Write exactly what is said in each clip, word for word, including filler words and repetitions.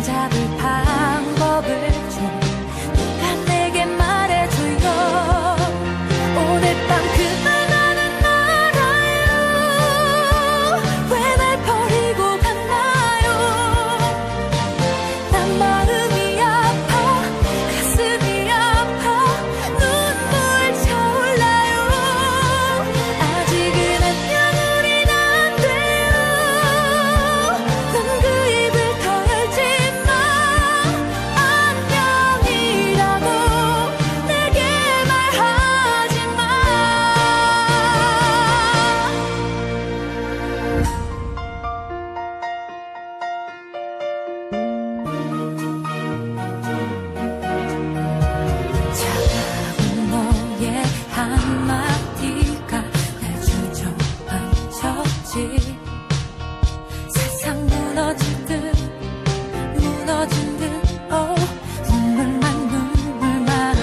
잡을 방법을 좀 누가 내게 말해줘요. 오늘 밤 그만하는 나라요. 왜 날 버리고 갔나요? 난 마음이 아파 가슴이 아파 눈물 차올라요. 아직은 안녕 우린 안 돼요. 넌 그 입을 더 열지 마. 안녕이라고 내게 말하지 마. 차가운 너의 한마디가 날 주저앉혔지. 세상 무너질 듯 무너진 듯 oh, 눈물만 눈물만.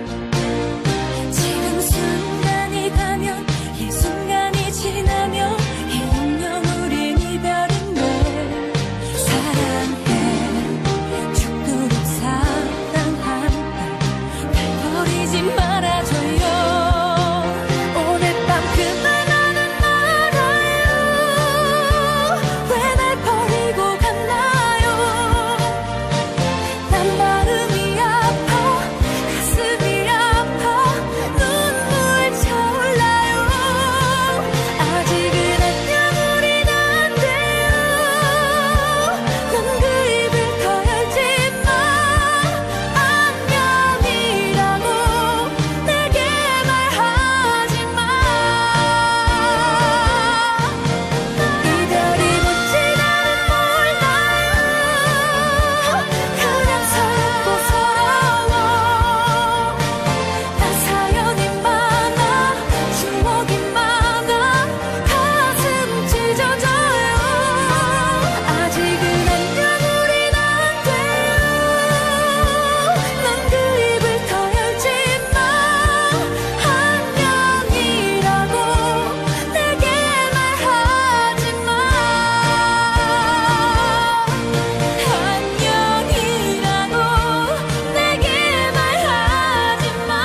지금 순간이 가면 이 순간이 지나면 이 운명 우린 이별인데 사랑해 죽도록 사랑한다. 날 버리지 말아줘요. 오늘 밤 그만하는 나라요. 왜 날 버리고 갔나요? 난 마음이 아파 가슴이 아파 눈물 차올라요. 아직은 안녕 우린 안 돼요. 넌 그 입을 더 열지 마. 안녕이라고 내게 말하지 마. 이별이 묻지 나는 몰라요. 그냥 서럽고 서러워. 난 사연이 많아 추억이 많아 가슴 찢어져요. 아직은 안녕 우린 안 돼요. 넌 그 입을 더 열지 마. 안녕이라고 내게 말하지 마. 안녕이라고 내게 말하지 마.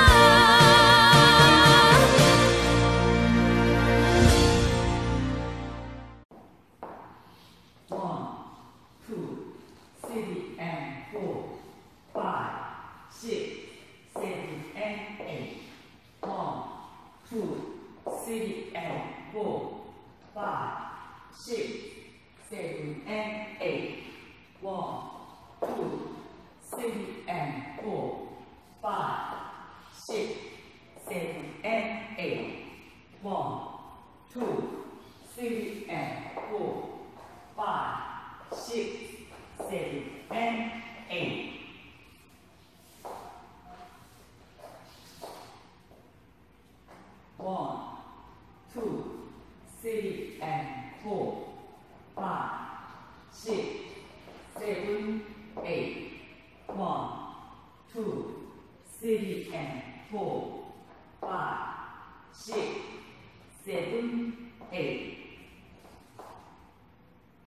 One, two, three, and four, five, six, seven, and eight. One, two, three, and four, five, six, seven, and eight. One, two, three, and four, five, six, seven, and eight. One, two, three, and four, five, six, seven, and eight. One, two, three, and four, five, six, seven, eight. One, two, three, and four, five, six, seven, eight.